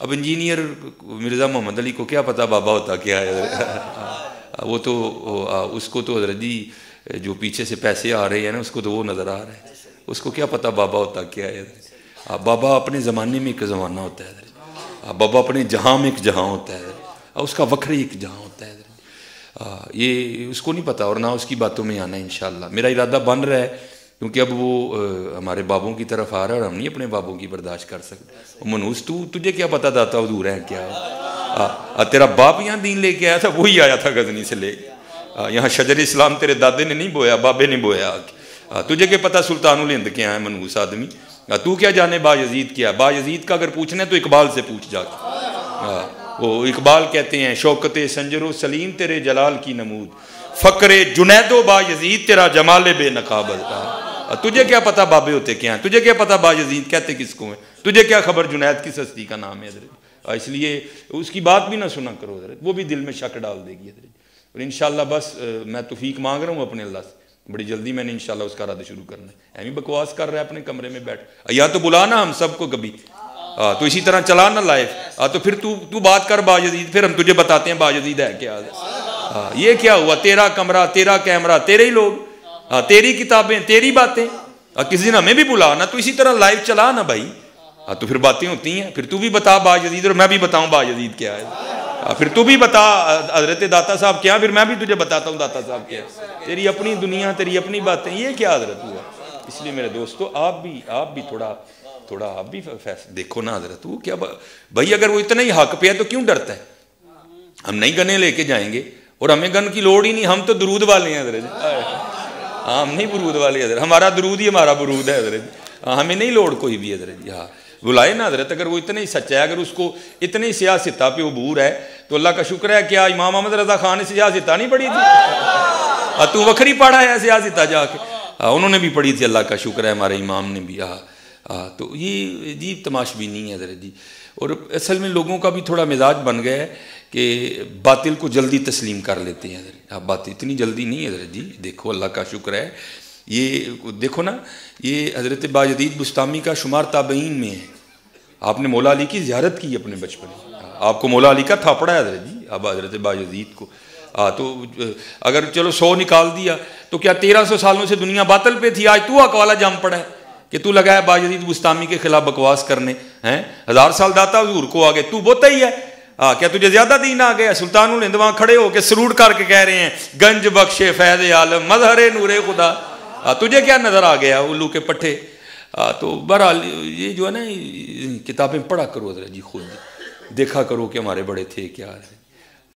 अब इंजीनियर मिर्ज़ा मोहम्मद अली को क्या पता बाबा होता क्या है। वो तो उसको तो हज़रत जी जो पीछे से पैसे आ रहे हैं ना, उसको तो वो नज़र आ रहा है, उसको क्या पता बाबा होता क्या है। बाबा अपने ज़माने में एक ज़माना होता है, बाबा अपने जहाँ में एक जहाँ होता है, उसका वक्री एक जहाँ होता है। ये उसको नहीं पता और ना उसकी बातों में आना। इंशाअल्लाह मेरा इरादा बन रहा है, क्योंकि अब वो हमारे बाबों की तरफ आ रहा है और हम नहीं अपने बाबों की बर्दाश्त कर सकते। मनूस तुझे क्या पता दाता हुजूर है क्या, तेरा बाप यहाँ दीन लेके आया था, वही आया था गजनी से लेके यहाँ। शजर इस्लाम तेरे दादे ने नहीं बोया, बाबे ने बोया। तुझे क्या पता सुल्तानुल हिंद क्या है मनूस आदमी, तू क्या जाने बायजीद क्या है। बायजीद का अगर पूछना है तो इकबाल से पूछ जाके। वो इकबाल कहते हैं शौकते संजरो सलीम तेरे जलाल की नमूद, फ़क्रे जुनैदो बायजीद तेरा जमाल बेनकाबत। तुझे क्या पता बाबे होते क्या हैं, तुझे क्या पता बायजीद कहते किसको हैं, तुझे क्या खबर जुनैद किस हस्ती का नाम है। इसलिए उसकी बात भी ना सुना करो, वो भी दिल में शक डाल देगी। और इंशाअल्लाह बस मैं तौफीक मांग रहा हूँ अपने अल्लाह से, बड़ी जल्दी मैंने इंशाअल्लाह उसका रद्द शुरू करना है। ऐवी बकवास कर रहा है अपने कमरे में बैठ, या तो बुला ना हम सबको कभी, तो इसी तरह चला ना लाइफ। तो फिर तू बात कर बायजीद, फिर हम तुझे बताते हैं बायजीद है क्या। ये क्या हुआ, तेरा कमरा, तेरा कैमरा, तेरे ही लोग, तेरी किताबें, तेरी बातें, किसी दिन हमें भी बुला ना, तो इसी तरह लाइव चला ना भाई। तो फिर बातें होती हैं, फिर तू भी बता बायजीद और मैं भी बताऊं बायजीद क्या है। फिर तू भी बता हजरत दाता साहब क्या, फिर मैं भी तुझे बताता हूँ दाता साहब क्या है। तेरी अपनी दुनिया, तेरी अपनी बातें, ये क्या हजरत हुआ। इसलिए मेरे दोस्तों आप भी थोड़ा आप भी फैसला देखो ना हजरत। वो क्या भाई, अगर वो इतना ही हक पे है तो क्यों डरता है। हम नहीं गने लेके जाएंगे और हमें गन की लोड़ ही नहीं, हम तो दरूद वाले हैं हजरत। हम नहीं बुरूद वाले हजरत, हमारा दरूद ही हमारा बुरूद है हजरत। हमें नहीं लोड़ कोई भी हजरत। हाँ बुलाए ना हजरत, अगर वो इतना ही सच्चा है, अगर उसको इतनी सियासता पे अबूर है तो अल्लाह का शुक्र है। क्या इमाम अहमद रजा खान ने सियासता नहीं पढ़ी थी, तू वखरी पढ़ा है सियासता जाके। उन्होंने भी पढ़ी थी, अल्लाह का शुक्र है हमारे इमाम ने भी। तो ये अजीब तमाशबीनी नहीं है हजरत जी। और असल में लोगों का भी थोड़ा मिजाज बन गया है कि बातिल को जल्दी तस्लीम कर लेते हैं हजरत। बात इतनी जल्दी नहीं है हजरत जी। देखो अल्लाह का शुक्र है, ये देखो ना, ये हजरत बायजीद बुस्तामी का शुमार ताबईन में है। आपने मौला अली की ज़ियारत की अपने बचपन में, आपको मौला अली का थापड़ा है हजरत जी। अब हजरत बायजीद को तो अगर चलो 100 निकाल दिया तो क्या 1300 सालों से दुनिया बातिल पे थी, आज तू अकवाला जम पड़ा है कि तू लगा है बायजीद बुस्तामी के खिलाफ बकवास करने हैं। 1000 साल दाता हुजूर को आगे तू बोता ही है। क्या तुझे ज्यादा दीन आ गया। सुल्तानुल हिंद वहां खड़े होकर सरूट करके कह रहे हैं गंज बख्शे फैज़ आलम मजहरे नूरे खुदा। तुझे क्या नजर आ गया उल्लू के पट्टे। तो बहरहाल ये जो है ना, किताबें पढ़ा करो हजरत जी, खुद देखा करो कि हमारे बड़े थे क्या है।